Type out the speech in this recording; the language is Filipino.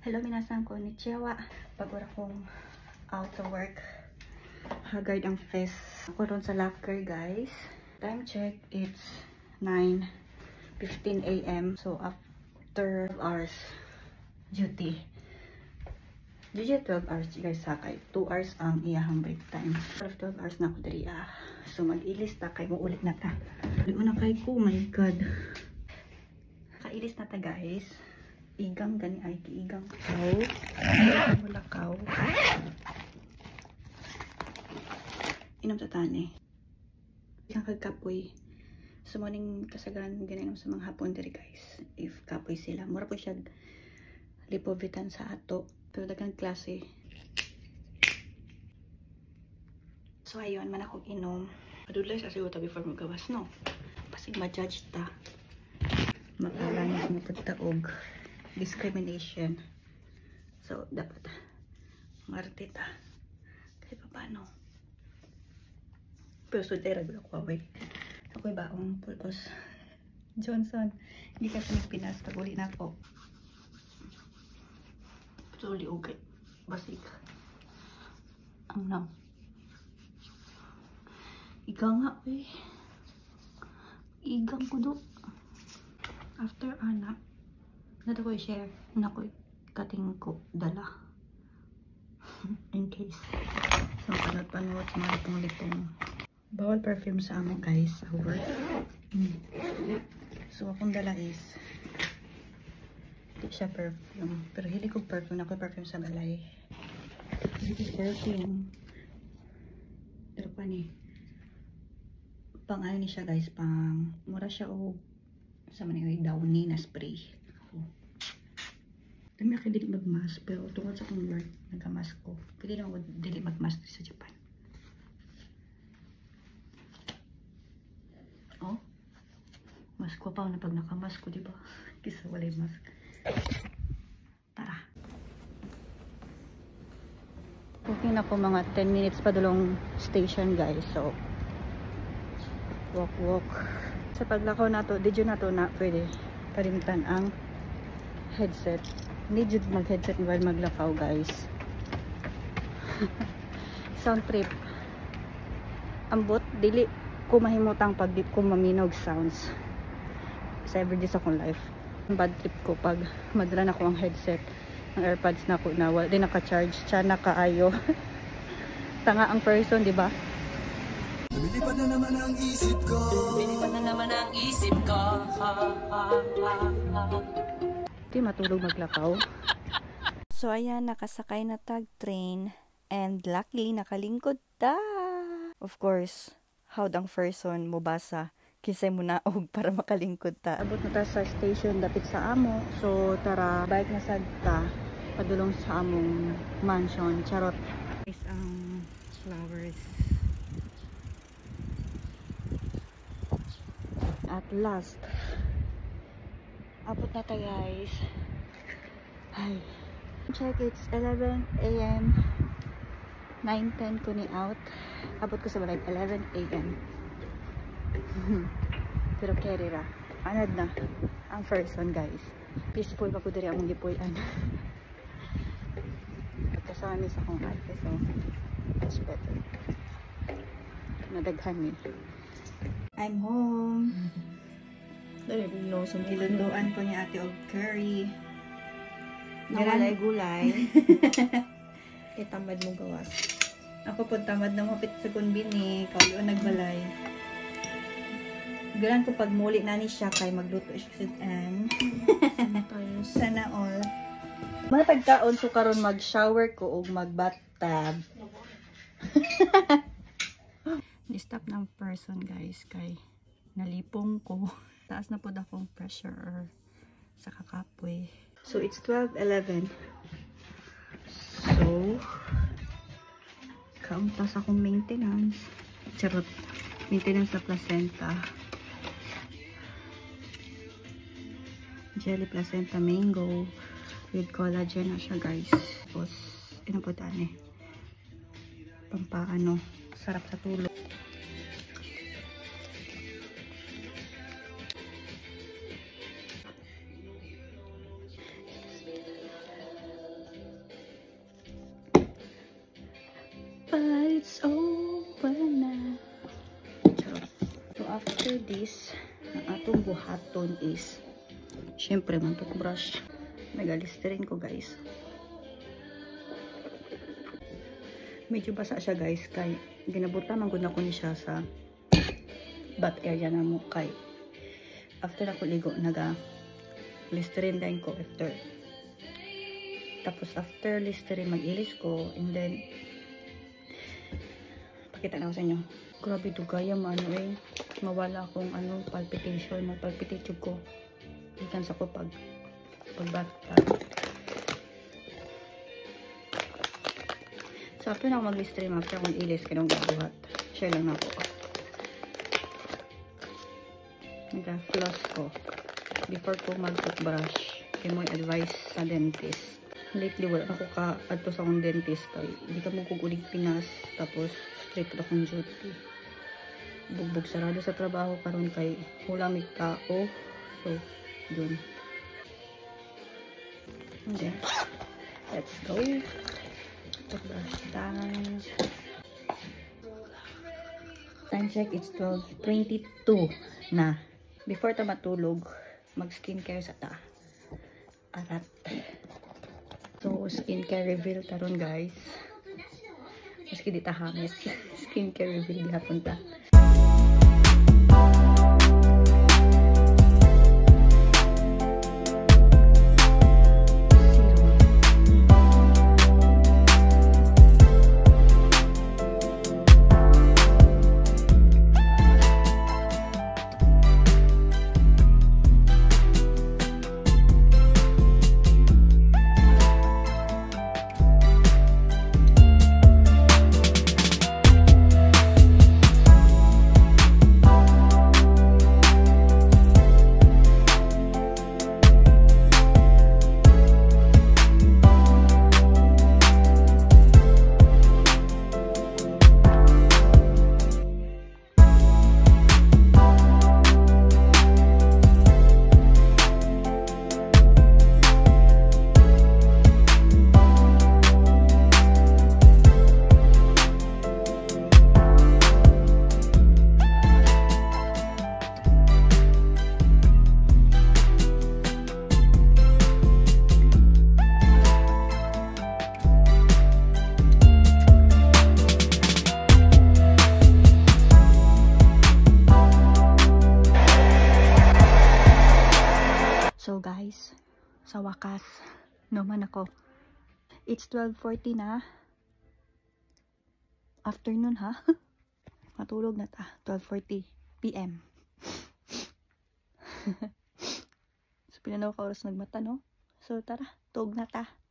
Hello minasan, konnichiwa. Pagod akong out of work. Haggard ang face. Ako ron sa locker, guys. Time check, it's 9:15 AM. So after 12 hours duty. Duty 12 hours, guys, sakay. 2 hours ang iyahang break time. After 12 hours na ako diri. So mag-ilis ta kay mo ulit na ta. Ligo na kay ko, my god. Kailis na ta, guys. Igang gani ay kiigang kaw. Mulakaw. Inom sa tani. Isang kagkapoy. So morning kasagan ganinom sa mga hapon diri, guys. If kapoy sila. Mura po siya lipovitan sa ato. Pero dagang klase. So ayun, man ako inom. Padulay sa siyo ta before magawas, no? Pasig ma-judge ta. Makalanis mo pagtaog. Discrimination. So, dapat marte ta. Kahit pa paano. Pero sudera gulo ko away. Ako'y baong pulpos. Johnson. Hindi ka Pilipinas. Pag-uli na ako. Suli okay. Basik. Ang nam. Igang nga eh. Igang ko do. After anak. Nato ko i-share na ko kating ko dala in case. So panot sa mga litong bawal perfume sa amo, guys, sa work. So akong dala is hindi siya perfume, pero hindi ko perfume. Ako perfume sa balay. Hindi ko perfume, pero pa ni pang ano ni siya, guys, pang mura siya o sa maningay downy na spray. Dami ako dili mag-mask, pero tungkol sa akong work, nagka-mask ko. Pwede naman ako dili mag-mask sa Japan. Oh, mask ko pa na pag naka-mask ko, diba? Kisa walay mask. Tara. Walking na po mga 10 minutes pa dulong station, guys. So, walk. Sa paglakaw na to, did you na to na pwede kalimitan ang headset. Need you mag-headset while maglakaw, guys. Sound trip. Ambot, dili ko mahimutang pag di ko maminog sounds. Sa everyday sa akong life. Bad trip ko pag madala na ko ang headset. Ang AirPods na ko na wala din naka-charge. Siya nakaayo. Tanga ang person, di ba? Lumilipad na naman ang isip ko. Di matulog maglakaw. So ayan, nakasakay na tag train and luckily nakalingkod ta. Of course, how ang person mo basa kisay mo naog para makalingkod ta. Abot na ta sa station dapit sa amo. So tara, bike na sad ta padulong sa among mansion. Charot. Is ang flowers. At last, abot na ta, guys. Ay. Check, it's 11 AM. 9:10 ko ni out. Abot ko sa balay 11 AM. Pero carry ra. Anad na ang first one, guys. Peaceful pa ko diri among gipuy-an. Pagkasama sa akong ate, so much better. Nadaghan ni. I'm home. Nilunduan ko ni ate og curry. Gulay-gulay. Kay tamad mo gawas. Ako po tamad na mapit sa kunbini. Kaulion nagbalay. Galan ko pag muli na ni siya kay magluto siya and sana all. Mga tagkaon so karon mag-shower ko og mag-bathtub. Ni-stop ng person, guys, kay nalipong ko. Taas na po akong pressure sa kakapoy. So, it's 12:11. So, kauntas akong maintenance. Charot. Maintenance sa placenta. Jelly placenta mango with collagen na siya, guys. Tapos, inaputan eh. Pampaano. Sarap sa tulog. it's over na. So after this, ang atong buhaton is syempre man toothbrush. Nag-alisterin ko guys. Medyo basa siya guys kay ginabutan man gud ako ni siya sa bath area na mo kay after ako ligo naga listerin din ko after. Tapos after listerin mag-ilis ko and then pakita na ko sa inyo. Grabe dugaya maano mawala akong palpitation, magpalpitate ko. Ikan sa ko pag bata. So after na ako mag-listerin, after ako mag-ilis kanong gabuhat. Share lang na ako. Nag-floss ko before ko mag-toothbrush. Kaya mo advice sa dentist. Lately wala ako ka-adto sa akong dentist kay hindi ka mo kukulig Pinas tapos straight to akong duty. Bugbog sarado sa trabaho karon kay wala mi kao. So yun. Okay. Let's go. Toothbrush time. Time check, it's 12:22 na. Before ta matulog, mag-skincare sa ta. Arat. So, skincare reveal taron guys. Maski di ta hamis. Skincare reveal gihapon ta. So guys, sa wakas, naman ako. It's 12:40 na. Afternoon ha? Matulog na ta. 12:40 PM. So pinanaw ka oras nagmata no? So tara, tug na ta.